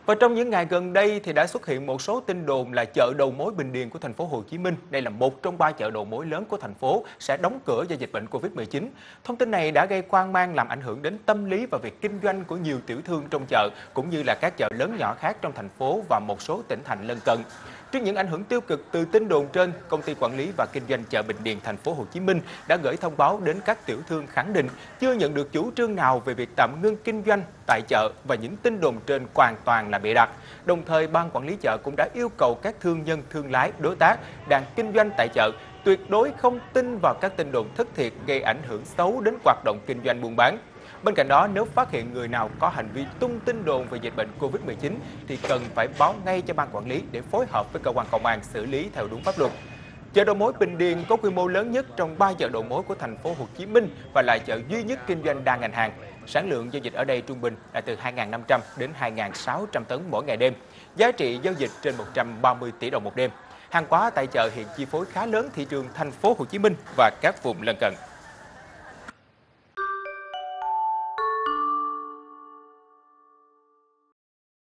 Và trong những ngày gần đây thì đã xuất hiện một số tin đồn là chợ đầu mối Bình Điền của thành phố Hồ Chí Minh, đây là một trong ba chợ đầu mối lớn của thành phố sẽ đóng cửa do dịch bệnh Covid-19. Thông tin này đã gây hoang mang làm ảnh hưởng đến tâm lý và việc kinh doanh của nhiều tiểu thương trong chợ cũng như là các chợ lớn nhỏ khác trong thành phố và một số tỉnh thành lân cận. Trước những ảnh hưởng tiêu cực từ tin đồn trên, công ty quản lý và kinh doanh chợ Bình Điền thành phố Hồ Chí Minh đã gửi thông báo đến các tiểu thương khẳng định chưa nhận được chủ trương nào về việc tạm ngưng kinh doanh tại chợ và những tin đồn trên hoàn toàn là bịa đặt. Đồng thời, ban quản lý chợ cũng đã yêu cầu các thương nhân, thương lái, đối tác đang kinh doanh tại chợ tuyệt đối không tin vào các tin đồn thất thiệt gây ảnh hưởng xấu đến hoạt động kinh doanh buôn bán. Bên cạnh đó, nếu phát hiện người nào có hành vi tung tin đồn về dịch bệnh Covid-19 thì cần phải báo ngay cho ban quản lý để phối hợp với cơ quan công an xử lý theo đúng pháp luật. Chợ đầu mối Bình Điền có quy mô lớn nhất trong 3 chợ đầu mối của thành phố Hồ Chí Minh và là chợ duy nhất kinh doanh đa ngành hàng. Sản lượng giao dịch ở đây trung bình là từ 2.500 đến 2.600 tấn mỗi ngày đêm. Giá trị giao dịch trên 130 tỷ đồng một đêm. Hàng hóa tại chợ hiện chi phối khá lớn thị trường thành phố Hồ Chí Minh và các vùng lân cận.